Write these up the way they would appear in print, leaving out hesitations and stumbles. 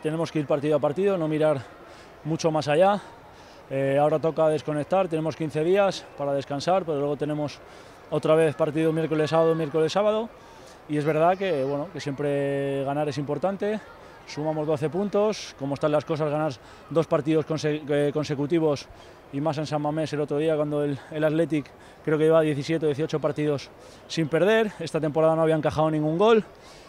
Tenemos que ir partido a partido, no mirar mucho más allá. Ahora toca desconectar, tenemos 15 días para descansar, pero luego tenemos otra vez partido miércoles, sábado. Y es verdad que, bueno, que siempre ganar es importante. Sumamos 12 puntos, como están las cosas, ganar 2 partidos consecutivos y más en San Mamés el otro día cuando el Athletic creo que lleva 17 o 18 partidos sin perder. Esta temporada no había encajado ningún gol.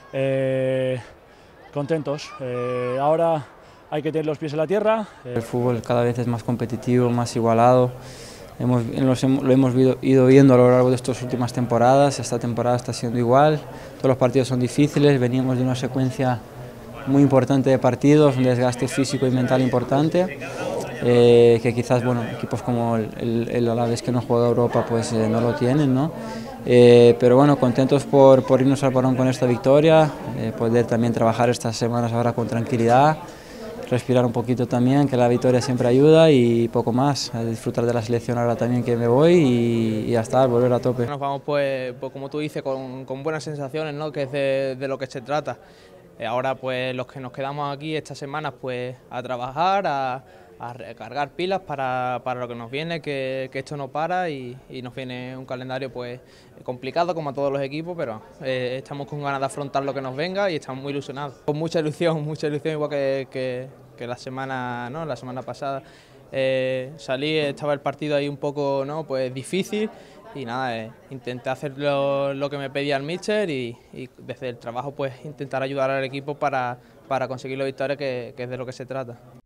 Contentos. Ahora hay que tener los pies en la tierra. El fútbol cada vez es más competitivo, más igualado. Lo hemos ido viendo a lo largo de estas últimas temporadas. Esta temporada está siendo igual. Todos los partidos son difíciles. Veníamos de una secuencia muy importante de partidos, un desgaste físico y mental importante. Que quizás, bueno, equipos como el Alavés, que no juega Europa, pues no lo tienen, ¿no? Pero bueno, contentos por irnos al parón con esta victoria, poder también trabajar estas semanas ahora con tranquilidad, respirar un poquito también, que la victoria siempre ayuda, y poco más, a disfrutar de la selección ahora también, que me voy, y ya está, volver a tope. Nos vamos pues como tú dices, con buenas sensaciones, ¿no? Que es de lo que se trata. Ahora pues los que nos quedamos aquí estas semanas pues a trabajar, a recargar pilas para lo que nos viene, que esto no para, y nos viene un calendario pues complicado como a todos los equipos, pero estamos con ganas de afrontar lo que nos venga y estamos muy ilusionados. Con mucha ilusión, igual que la semana, ¿no? La semana pasada. Salí, estaba el partido ahí un poco, ¿no? Pues difícil, y nada, intenté hacer lo que me pedía el míster, y desde el trabajo pues intentar ayudar al equipo para conseguir la victoria, que es de lo que se trata.